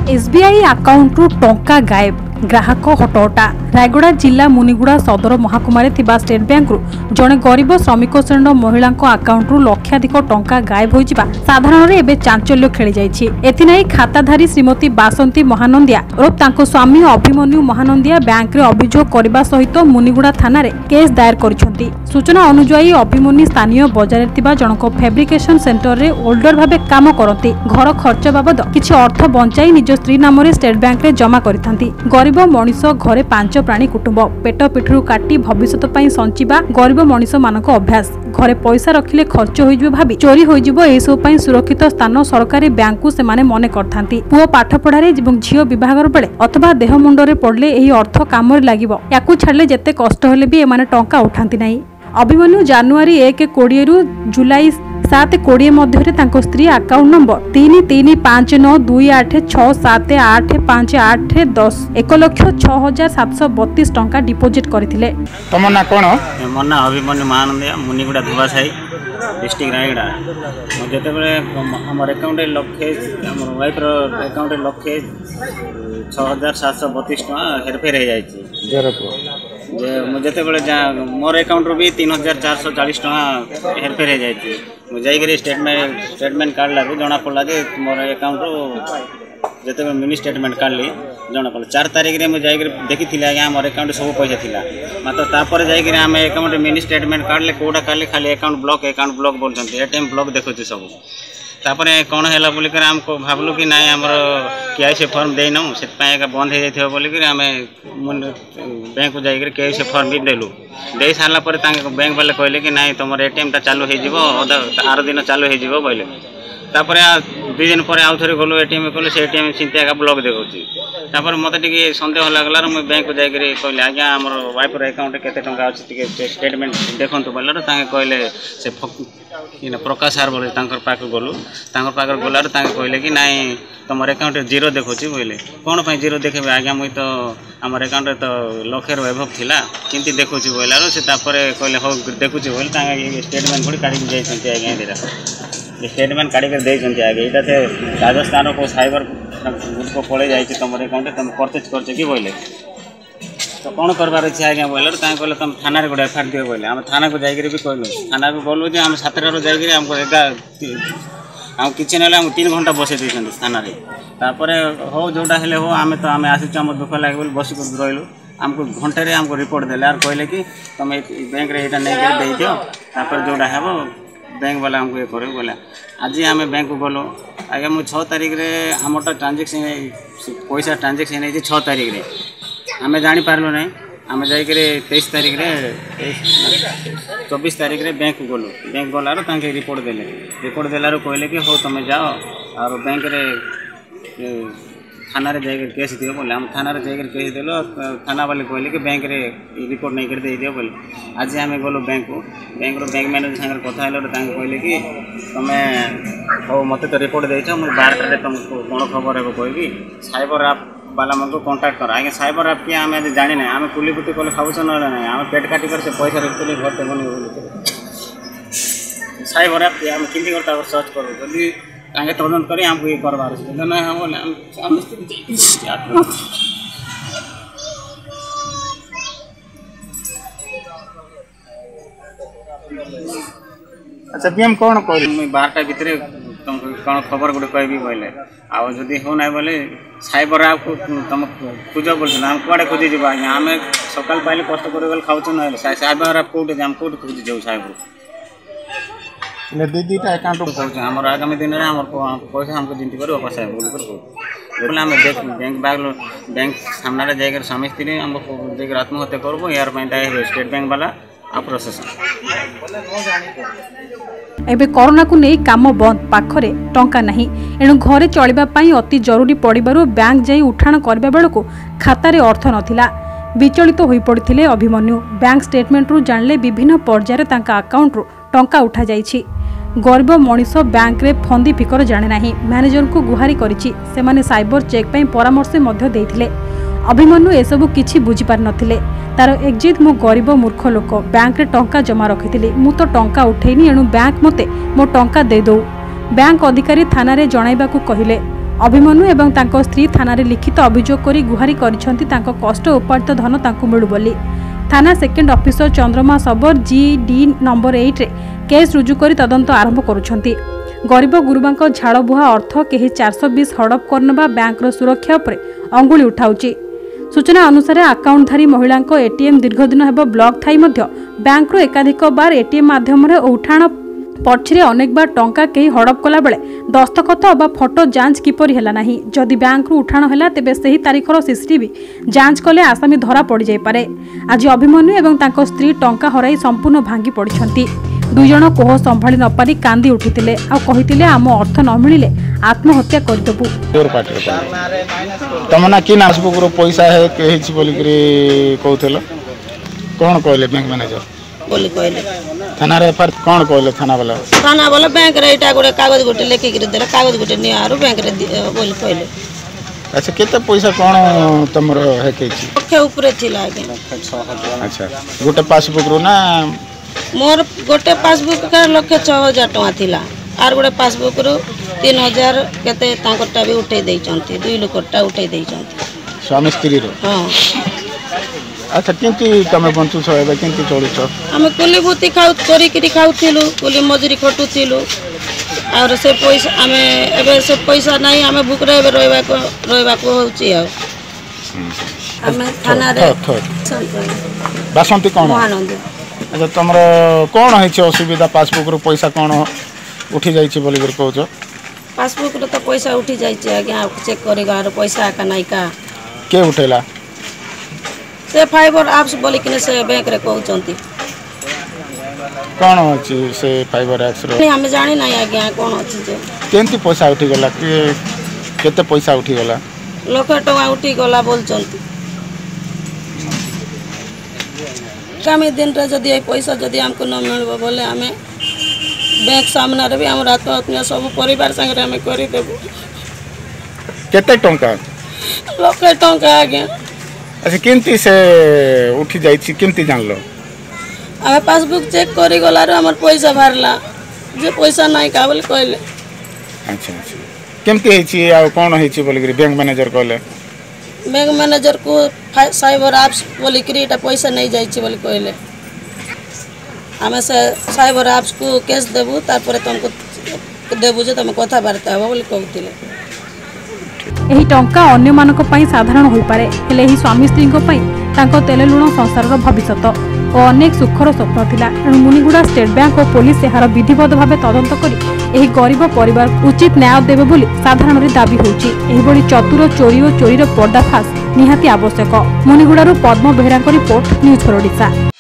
SBI account रु टंका गायब ग्राहक हटहटा रायगड़ा जिला मुनिगुड़ा सदर महाकुमारी थिबा स्टेट बैंक रु जड़े गरीब श्रमिक श्रेणी महिला अकाउंट रु लक्षाधिक टंका गायब होइजिबा साधारण रे एबे चांचल्य खेली जाइछि। एथिनाई खाताधारी श्रीमती बासंती महानंदिया और तांको स्वामी अभिमन्यु महानंदिया बैंक रे अभियोग करबा सहित मुनिगुड़ा थाना रे केस दायर करिसंती। सूचना अनुसार अभिमन्यु स्थानीय बजार थिबा जनक फैब्रिकेशन सेंटर रे ओल्डर भाबे काम करती। घर खर्च बाबद किछि अर्थ बंचाई निज स्त्री नाम रे स्टेट बैंक रे जमा करिथांती। गरीब मनीष घरे 5 प्राणी कुटुंब पेट पिठरू काटी भविष्य पई संचिबा गरीब मनीष मानक अभ्यास घरे पैसा रखिले खर्च होइजबो भाबी चोरी होइजबो एसो पई सुरक्षित स्थान सरकारी बैंक को सेमाने मने करथांती। पुओ पाठ पढ़ारे एवं झियो विवाहर बेले अथवा देह मुंडरे पड़ले एही अर्थ कामरे लागिबो याकू छाडले जेते कष्ट होले भी एमाने टंका उठांती नाही। अभिमन्यु जानुआरी 1-20 रु जुलाई 7-20 मध्य स्त्री अकाउंट नंबर 33592867855810 1,06,732 टंका डिपोजिट करथिले। तम ना कोन? मोर ना अभिमन्यु महानंदिया मुनिगुड़ा धुबासाई डिस्ट्रिक्ट रायगड़ा। जेते बेले हमर अकाउंट लक्षे हमर वाइफ रो अकाउंट लक्षे 6,732 टका हेरफेर हो जाइछि। जे मुझे बेले मोर अकाउंट भी 3,440 टका हेरफेर हो जाइछि। मुझे स्टेटमेंट काढ़ला जना पड़ा जे मोर अकाउंट जिते मिनी स्टेटमेंट काढ़ली जना पड़ा 4 तारीख में मुझे देखी थी आज्ञा मोर अकाउंट सब पैसा थिला मात्र तापर जाकर आम अकाउंट मिनी स्टेटमेंट काढ़ले कौटा काढ़ले खाली अकाउंट ब्लॉक बोलते एटीएम ब्लॉक देखुँ सब तापर कौन है बोलिक आमको भावलु कि ना आम केआईसी फॉर्म देनू से बंद हो जाए बोलिक आम बैंक को जाकर केआईसी फॉर्म भी देलु दे सारा पर बैंक वाले कहले कि ना तुम एटीएम टा चालू हो आर दिन चालू हो बोले तापर 2 दिन पर आउ थे गलु एटीएम कलु से एटीएम चिंता ब्लॉक देखा मत टी सन्देह लगल मुझे बैंक को जाकर कहले आज्ञा आम वाइफ अकाउंट केते टंका अच्छी स्टेटमेंट देखु बोल कहले से प्रकाश सार बोले पाक गलु पाखे गलार कहले कि नाई तुम अकाउंट 0 देखुची बोले कौन पर 0 देखे आज्ञा मुई तो आम अकाउंट तो लक्षे एभव थिला किंती देखुची बोलार से कहले हो देखुची बोले स्टेटमेंट थोड़ी काढ़ी जाइए आज्ञा स्टेटमेंट काढ़ी कर देते आगे यहाँ से राजस्थान को साइबर को पड़े जाए तुम अकाउंट तुम परचेज कर बोले तो कौन करवार अच्छे आज्ञा बोल कहले तुम थाना गोटे एफआईआर दियो बोले आम थाना को जाकर भी कहलु थाना को गलु आम 7 जाकर आमको आम किसी ना 3 घंटा बसई देते थाना तापर हो जोटा हेले हो आम तो आम आसीचु आम दुख लगे बोले बसिक रही आमको घंटे आमको रिपोर्ट देले आर कहले कि तुम बैंक रे यहाँ नहीं दे दियो तापर जोटा हे बैंक वाला हमको ये करे बोला आज आम बैंक को गलो आगे मुझे 6 तारीख रे आमटा ट्रांजेक्शन पैसा ट्रांजेक्शन है 6 तारीख रे आम जानी पार्लु ना आम जाकर 23 तारीख रे 24 तारीख रे बैंक को गलु बैंक गलार रिपोर्ट देलार कहले कि हो तुम जाओ और बैंक रे थाना रे जाकर केस दियो बोले आम थाना रे जाकर केस देलो थाना वाले कहले कि बैंक रे रिपोर्ट नहीं कर दे दियो बोले आज आम गलो बैंक बैंक मैनेजर सागर कथा कहले कि तुम हो मत तो रिपोर्ट देच मुझे 12 तुमको कौन खबर है कहबी साइबर आप वाला मन को कांटेक्ट कर आगे साइबर आप किए आम जानी ना आम कुलीपुती कले खाऊस ना ना आम पेट काटिक से पैसा रखते घर बनी साइबर आप किए आम किंती करता सर्च करूँ जल्दी आगे तदंत करी आमको ये करवार ना बोले अच्छा पीएम कौन कर 12टा भितर तुम कौन खबर गोटे कहबी बोले आउ जदि हो ना बोले साइबर आप तुम खोज बोल आम कड़े खोजी जाव आज्ञा आम सकाल पाइले कष्ट कर खाऊ ना साइबर आप कौटे आम कौटे खोजी जाऊ साइबर दीटा अकाउंट आम आगामी दिन में आम पैसा हमको जिंती कर वापस आए बोले आम बैंक सामने जाकर स्वामी स्त्री आमको जाकर आत्महत्या करबो यार स्टेट बैंक वाला प्रशासन एबे कोरोना को नहीं काम बंद पाखरे टंका नहीं एणु घरे चलिबा पई अति जरूरी पड़िबारु बैंक जाई उठाण करबा बेलको खातारे अर्थ नथिला विचलित होई पड़िथिले अभिमन्यु बैंक स्टेटमेंट रु जानले विभिन्न पर्यायर तांका अकाउंट रु टंका उठा जाईछि। गरीब मनीष बैंक रे फंदी फिकर जाने नाही मैनेजर को गुहारी करिछि सेमाने साइबर चेक पई परामर्श मध्य देइथिले। अभिमन्यु एसबू किछि बुझी पार नथिले तार एक्जिट मो गरीब मूर्ख लोक बैंक रे टंका जमा रखिथिली मु तो टंका उठेनी एणु बैंक मते मो टंका दे दो बैंक अधिकारी थाना रे जणाइबा को कहिले अभिमन्यु एवं तांको स्त्री थाना रे लिखित अभियोग करी गुहारी करिसंती तांको कष्ट उपार्जित धन तांको मिलु बोली। थाना सेकेंड ऑफिसर चंद्रमा सबर GD नंबर 8 रे केस रुजु करी तदंत आरंभ करुछंती। गरीब गुरुबांको झाड़बुहा अर्थ केही 420 हड़प करनबा बैंकर सुरक्षा उपरे अंगुली उठाउची। सूचना अनुसार अकाउंटधारी महिला एटीएम दीर्घदिन हेब ब्लॉक थाई मध्य बैंकरू एकाधिक बार एटीएम माध्यम उठाण पछरे अनेक बार टंका कहीं हड़प कला बेले दस्तखत अबा फोटो जांच किपरि हेला नाही। जदि बैंकरू उठाण हेला तेबे सही तारीखर सीसीटीवी जांच कले आसामी धरा पड़ी जाय पारे। आज अभिमन्यु एवं तांको स्त्री टंका हराई संपूर्ण भांगी पड़िछंती। दुई जण कोह संभाली न पारी कांदी उठितिले आ कहितिले आम अर्थ न मिलिले आत्महत्या करदेबु। तमना कि पासबुक रो पैसा है केहिछि बोली करी कहउथलो कोन कहले बैंक मैनेजर बोली कहले थाना रे पर कोन कहले थाना वाला बैंक रे इटा गोटे कागज गोटे लेखि करी देला कागज गोटे नि आरो बैंक रे बोली कहले। अच्छा केते पैसा कोन तमरो है केछि लक्ष ऊपर थिला आगे। अच्छा गोटे पासबुक रो ना मोर गोटे पासबुक का लक्ष 6000 टका थिला आर गोटे पासबुक रो 3000 केते तांकोटा भी उठै दै चंती दुई लोकटा उठै दै चंती स्वामी स्त्री रो। हां अच्छा केंती तमे बंतु छ एबे केंती चोरी छ हमें कुली बुती खाउ चोरी करी खाउथिलु कुली मजूरी खटुथिलु और से पैसा हमें एबे से पैसा नहीं हमें भूकरे एबे रहबा को होची आ हमें थाना रे बासंती कोन आनंद। अच्छा तमरो कोन है छ असुविधा पासबुक रो पैसा कोन उठी जाई छ बोली कर कहउछ पासबुक रो तो पैसा उठी जाई छ आगे चेक करेगा और पैसा का नहीं का के उठेला से फाइबर एप्स बोली कि से बैंक रे कहउचंती कोन अछि से फाइबर एप्स रो नहीं हमें जानि नहीं आगे कोन अछि जे केंती पैसा उठी गला केते पैसा उठी गला लाख टका उठी गला बोलचंती। आगामी दिन रे जदि पैसा जदि हमको न मिलबो बोले हमें बैंक सामने रे भी हम आत्महत्या सब परिवार संग हमें करी देबो। केते टंका लाख टका आगे। अच्छा केंती से उठी जाई छी केंती जानलो हमें पासबुक चेक करी गला रे हमर पैसा भरला जे पैसा नहीं का बोले कहले। अच्छा अच्छा केमती है छी आ कोन है छी बोली बैंक मैनेजर कहले बैंक मैनेजर को साइबर एप्स बोली करी पैसा नहीं जाई छी बोली कहले हमें से साइबर एप्स को केस देबू तापर तुमको देबू जे तुम कथा बार्ता हो बोली कहउतिले। एही टंका अन्य मानक पई साधारण होई पारे हेले एही स्वामी स्त्री को पई तांको तेले लुण संसारर भविष्यत और अनेक सुखर स्वप्न थिला। एणु मुनिगुड़ा स्टेट बैंक और पुलिस एहार विधिवत भाव तदंत करी एही गरीब परिवार उचित न्याय देबे बोली साधारण रे दाबी होउची। एही बडी चतुर चोरी और चोरीर पर्दाफाश निहाती आवश्यक। मुनिगुड़ारू पद्म बेहरा को रिपोर्ट न्यूज फॉर ओडिशा।